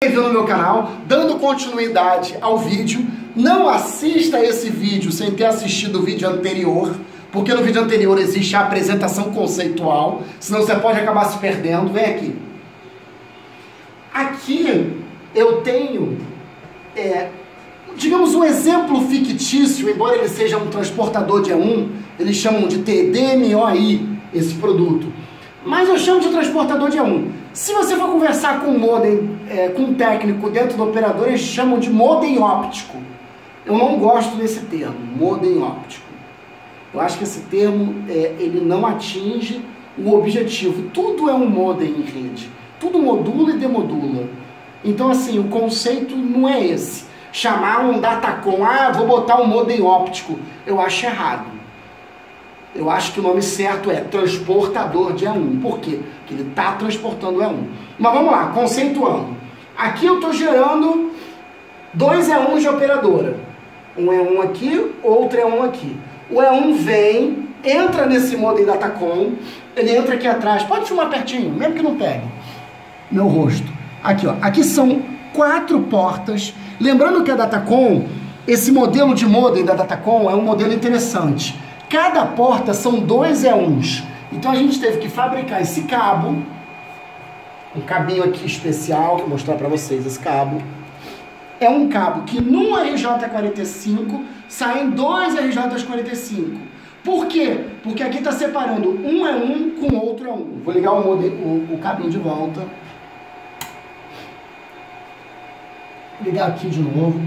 No meu canal, dando continuidade ao vídeo. Não assista esse vídeo sem ter assistido o vídeo anterior, porque no vídeo anterior existe a apresentação conceitual, senão você pode acabar se perdendo. Vem aqui. Aqui eu tenho, digamos, um exemplo fictício, embora ele seja um transportador de E1, eles chamam de TDMOI esse produto, mas eu chamo de transportador de E1. Se você for conversar com um modem, com um técnico dentro do operador, eles chamam de modem óptico. Eu não gosto desse termo, modem óptico. Eu acho que esse termo, ele não atinge o objetivo. Tudo é um modem em rede. Tudo modula e demodula. Então, assim, o conceito não é esse. Chamar um datacom, vou botar um modem óptico. Eu acho errado. Eu acho que o nome certo é transportador de E1. Por quê? Porque ele está transportando E1. Mas vamos lá, conceituando. Aqui eu estou gerando dois E1s de operadora. Um E1 aqui, outro E1 aqui. O E1 vem, entra nesse modem datacom, ele entra aqui atrás. Pode filmar pertinho, mesmo que não pegue meu rosto. Aqui, ó. Aqui são 4 portas. Lembrando que a datacom, esse modelo de modem da datacom é um modelo interessante. Cada porta são 2 E1s. Então a gente teve que fabricar esse cabo, um cabinho aqui especial, vou mostrar para vocês esse cabo. É um cabo que num RJ45 saem 2 RJ45. Por quê? Porque aqui está separando um E1 com outro E1. Vou ligar o cabinho de volta. Vou ligar aqui de novo.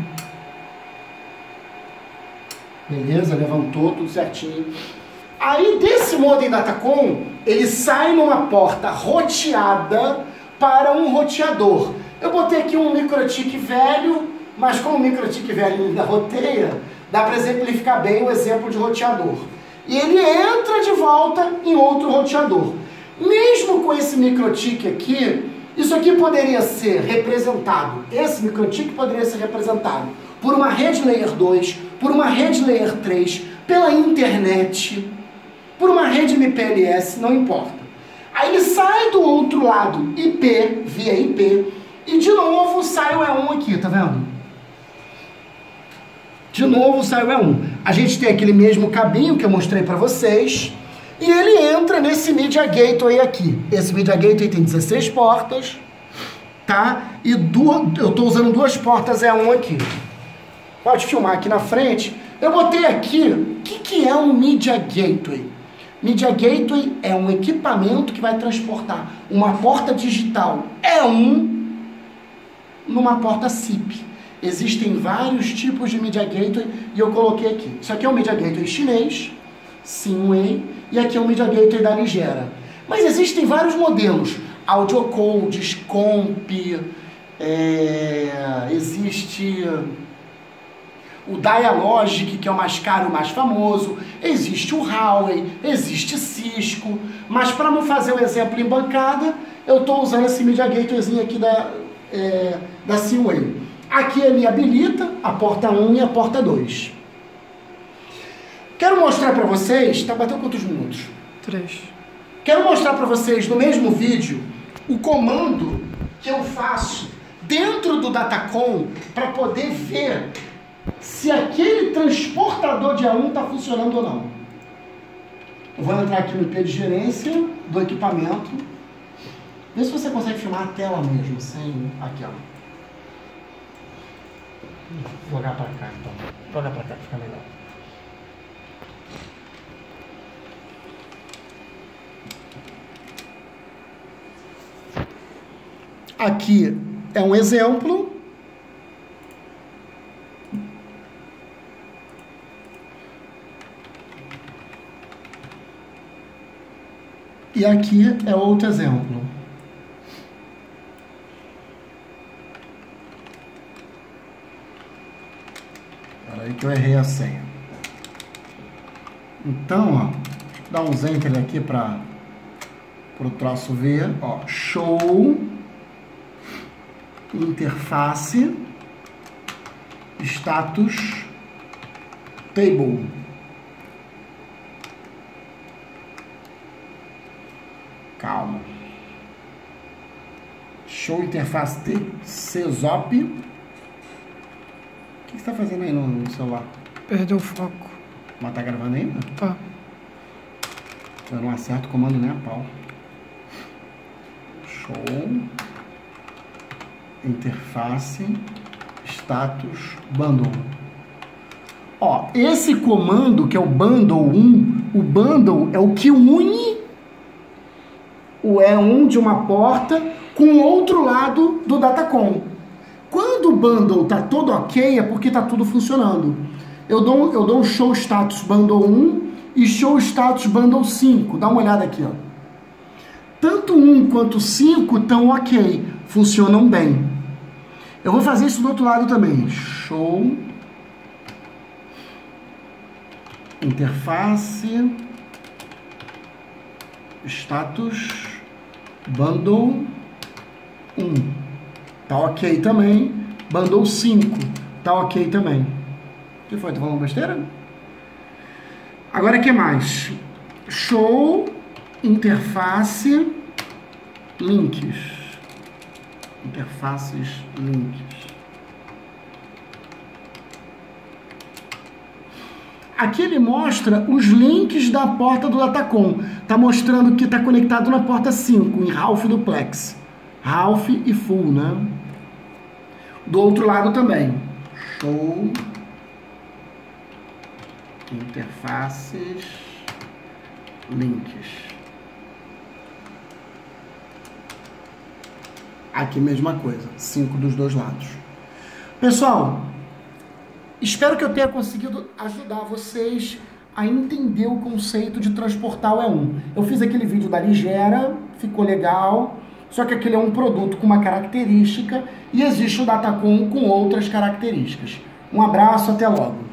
Beleza, levantou, tudo certinho. Aí desse modem datacom, ele sai numa porta roteada para um roteador. Eu botei aqui um microtik velho, mas como o microtik velho ainda roteia, dá para exemplificar bem o exemplo de roteador. E ele entra de volta em outro roteador. Mesmo com esse microtik aqui, isso aqui poderia ser representado, esse microtik poderia ser representado por uma rede Layer 2, por uma rede Layer 3, pela internet, por uma rede MPLS, não importa. Aí ele sai do outro lado, IP, via IP, e de novo sai o E1 aqui, tá vendo? De novo sai o E1. A gente tem aquele mesmo cabinho que eu mostrei para vocês, e ele entra nesse Media Gateway aqui. Esse Media Gateway tem 16 portas, tá? E eu estou usando 2 portas E1 aqui. Pode filmar aqui na frente. Eu botei aqui, o que é um Media Gateway? Media Gateway é um equipamento que vai transportar uma porta digital E1 numa porta SIP. Existem vários tipos de Media Gateway e eu coloquei aqui. Isso aqui é um Media Gateway chinês, Simway, e aqui é um Media Gateway da Nigéria. Mas existem vários modelos. Audiocodes, Comp, existe o Dialogic, que é o mais caro e o mais famoso, existe o Huawei, existe Cisco, mas para não fazer o exemplo em bancada, eu estou usando esse Media Gatewayzinho aqui da Simway. Aqui ele habilita a porta 1 e a porta 2. Quero mostrar para vocês, tá batendo quantos minutos? 3. Quero mostrar para vocês no mesmo vídeo o comando que eu faço dentro do datacom para poder ver se aquele transportador de E1 está funcionando ou não. Eu vou entrar aqui no IP de gerência do equipamento. Vê se você consegue filmar a tela mesmo, sem... Aqui, ó. Vou jogar para cá, então. Vou jogar para cá, fica melhor. Aqui é um exemplo. E aqui é outro exemplo. Espera aí que eu errei a senha. Então, ó, dá uns enter aqui para o troço ver. Ó, show, interface, status, table. Calma. Show interface CSOP. O que você está fazendo aí no celular? Perdeu o foco. Mas tá gravando ainda? Tá. Eu não acerto o comando nem a pau. Show. Interface. Status bundle. Ó, esse comando que é o bundle 1, o bundle é o que une o E1 de uma porta com o outro lado do Datacom. Quando o bundle tá todo ok, é porque tá tudo funcionando. Eu dou um show status bundle 1 e show status bundle 5. Dá uma olhada aqui, ó. Tanto 1 quanto 5 estão ok, funcionam bem. Eu vou fazer isso do outro lado também. Show interface status bundle 1 tá ok também, bundle 5 tá ok também. O que foi? Tô falando besteira? Agora o que mais? Show interface links. Interfaces links. Aqui ele mostra os links da porta do Datacom. Tá mostrando que está conectado na porta 5, em Half Duplex. Half e Full, né? Do outro lado também. Show. Interfaces. Links. Aqui mesma coisa. 5 dos dois lados. Pessoal, espero que eu tenha conseguido ajudar vocês a entender o conceito de transportar o E1. Eu fiz aquele vídeo da Ligera, ficou legal, só que aquele é um produto com uma característica e existe o Datacom com outras características. Um abraço, até logo.